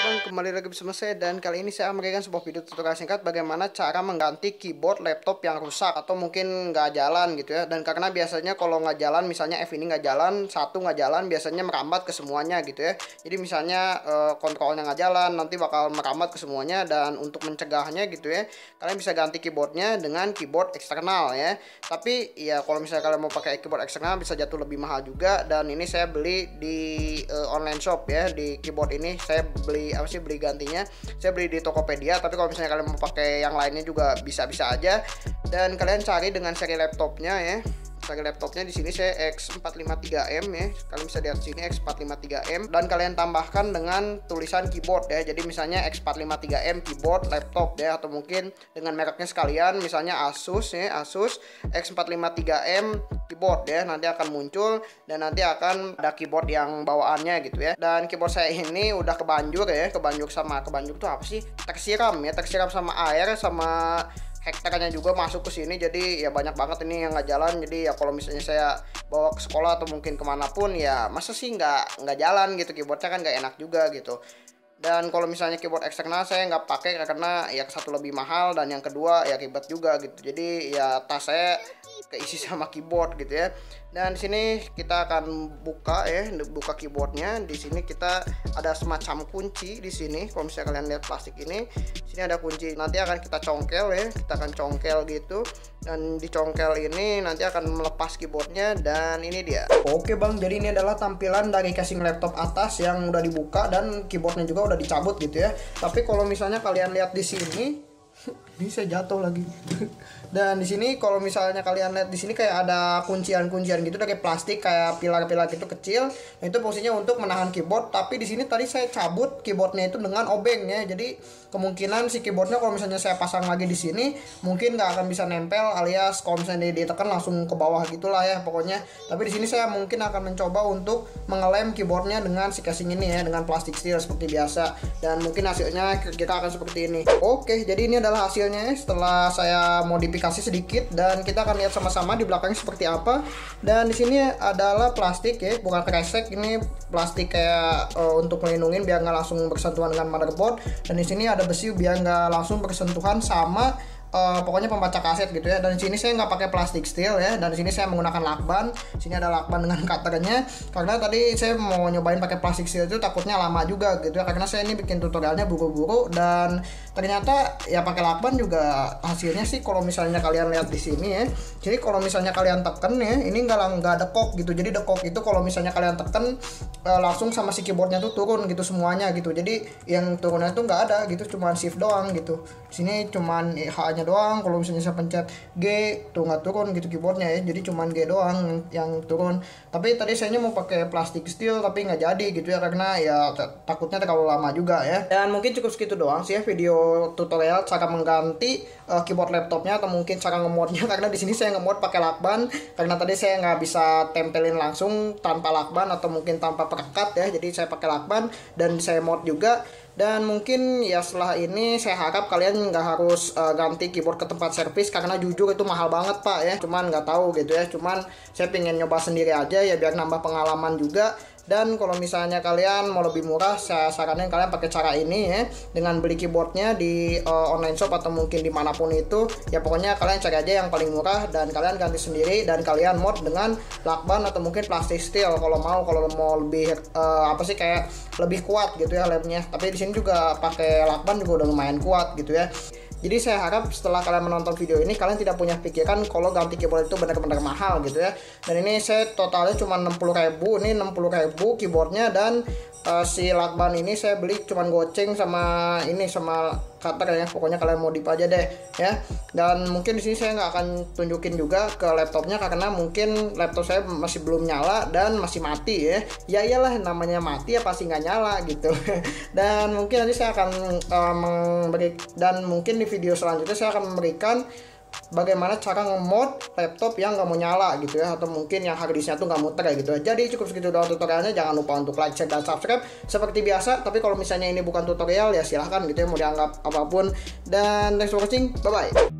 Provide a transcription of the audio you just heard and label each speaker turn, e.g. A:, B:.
A: teman-teman, kembali lagi bersama saya dan kali ini saya memberikan sebuah video tutorial singkat bagaimana cara mengganti keyboard laptop yang rusak atau mungkin nggak jalan gitu ya. Dan karena biasanya kalau nggak jalan, misalnya F ini nggak jalan, satu nggak jalan, biasanya merambat ke semuanya gitu ya. Jadi misalnya kontrolnya nggak jalan, nanti bakal merambat ke semuanya. Dan untuk mencegahnya gitu ya, kalian bisa ganti keyboardnya dengan keyboard eksternal ya. Tapi ya kalau misalnya kalian mau pakai keyboard eksternal bisa jatuh lebih mahal juga. Dan ini saya beli di online shop ya. Di keyboard ini saya beli gantinya saya beli di Tokopedia, tapi kalau misalnya kalian mau pakai yang lainnya juga bisa-bisa aja. Dan kalian cari dengan seri laptopnya ya. Seri laptopnya di sini saya X453M ya. Kalian bisa lihat sini X453M dan kalian tambahkan dengan tulisan keyboard ya. Jadi misalnya X453M keyboard laptop ya, atau mungkin dengan mereknya sekalian misalnya Asus ya, Asus X453M keyboard ya, nanti akan muncul dan nanti akan ada keyboard yang bawaannya gitu ya. Dan keyboard saya ini udah kebanjur ya, kebanjur tuh apa sih? Tersiram sama air, sama hektarnya juga masuk ke sini, jadi ya banyak banget ini yang nggak jalan. Jadi ya kalau misalnya saya bawa ke sekolah atau mungkin kemanapun ya masa sih nggak jalan gitu, keyboardnya kan nggak enak juga gitu. Dan kalau misalnya keyboard eksternal saya nggak pakai karena ya satu lebih mahal dan yang kedua ya ribet juga gitu. Jadi ya tas saya keisi sama keyboard gitu ya. Dan di sini kita akan buka buka keyboardnya. Di sini kita ada semacam kunci di sini. Kalau misalnya kalian lihat plastik ini, di sini ada kunci. Nanti akan kita congkel ya, kita akan congkel gitu. Dan di congkel ini nanti akan melepas keyboardnya dan ini dia. Oke bang, jadi ini adalah tampilan dari casing laptop atas yang udah dibuka dan keyboardnya juga udah dicabut gitu ya. Tapi kalau misalnya kalian lihat di sini, ini saya jatuh lagi. Dan di sini kalau misalnya kalian lihat di sini kayak ada kuncian-kuncian gitu dari plastik, kayak pilar-pilar gitu kecil. Nah, itu fungsinya untuk menahan keyboard. Tapi di sini tadi saya cabut keyboardnya itu dengan obeng ya. Jadi kemungkinan si keyboardnya kalau misalnya saya pasang lagi di sini mungkin nggak akan bisa nempel, alias kalau misalnya ditekan langsung ke bawah gitulah ya pokoknya. Tapi di sini saya mungkin akan mencoba untuk mengelem keyboardnya dengan si casing ini ya, dengan plastik steel seperti biasa. Dan mungkin hasilnya kita akan seperti ini. Oke, jadi ini adalah hasilnya ya, setelah saya modifikasi sedikit dan kita akan lihat sama-sama di belakangnya seperti apa. Dan di sini adalah plastik ya, bukan kresek, ini plastik kayak untuk melindungi biar nggak langsung bersentuhan dengan motherboard. Dan di sini ada besi biar nggak langsung bersentuhan sama pokoknya pembaca kaset gitu ya. Dan di sini saya nggak pakai plastik steel ya, dan di sini saya menggunakan lakban. Sini ada lakban dengan cutternya karena tadi saya mau nyobain pakai plastik steel itu takutnya lama juga gitu ya, karena saya ini bikin tutorialnya buru-buru dan ternyata ya pakai lakban juga hasilnya sih kalau misalnya kalian lihat di sini ya. Jadi kalau misalnya kalian tekan ya, ini nggak dekok gitu. Jadi dekok itu kalau misalnya kalian tekan langsung sama si keyboardnya tuh turun gitu semuanya gitu. Jadi yang turunnya tuh nggak ada gitu, cuman shift doang gitu. Di sini cuman hanya doang. Kalau misalnya saya pencet G tuh nggak turun gitu keyboardnya ya, jadi cuman G doang yang turun. Tapi tadi saya mau pakai plastik steel tapi nggak jadi gitu ya, karena ya takutnya terlalu lama juga ya. Dan mungkin cukup segitu doang sih ya video tutorial cara mengganti keyboard laptopnya atau mungkin cara ngemodnya, karena di sini saya ngemod pakai lakban karena tadi saya nggak bisa tempelin langsung tanpa lakban atau mungkin tanpa perekat ya, jadi saya pakai lakban dan saya mod juga. Dan mungkin ya setelah ini saya harap kalian nggak harus ganti keyboard ke tempat servis, karena jujur itu mahal banget pak ya. Cuman nggak tahu gitu ya, cuman saya pengen nyoba sendiri aja ya biar nambah pengalaman juga. Dan kalau misalnya kalian mau lebih murah, saya saranin kalian pakai cara ini ya, dengan beli keyboardnya di online shop atau mungkin dimanapun itu ya. Pokoknya kalian cari aja yang paling murah dan kalian ganti sendiri dan kalian mod dengan lakban atau mungkin plastik steel kalau mau lebih kayak lebih kuat gitu ya lemnya. Tapi di sini juga pakai lakban juga udah lumayan kuat gitu ya. Jadi saya harap setelah kalian menonton video ini kalian tidak punya pikiran kalau ganti keyboard itu benar-benar mahal gitu ya. Dan ini saya totalnya cuma 60.000, ini 60.000 keyboardnya. Dan si lakban ini saya beli cuma goceng sama cutter ya. Pokoknya kalian modif aja deh ya. Dan mungkin di sini saya nggak akan tunjukin juga ke laptopnya karena mungkin laptop saya masih belum nyala dan masih mati ya. Ya iyalah, namanya mati ya pasti nggak nyala gitu. Dan mungkin nanti saya akan dan mungkin di video selanjutnya saya akan memberikan bagaimana cara nge-mod laptop yang nggak mau nyala gitu ya, atau mungkin yang harddisknya tuh nggak muter ya gitu. Jadi cukup segitu doang tutorialnya. Jangan lupa untuk like, share, dan subscribe seperti biasa. Tapi kalau misalnya ini bukan tutorial ya silahkan gitu ya, mau dianggap apapun. Dan thanks for watching, bye bye.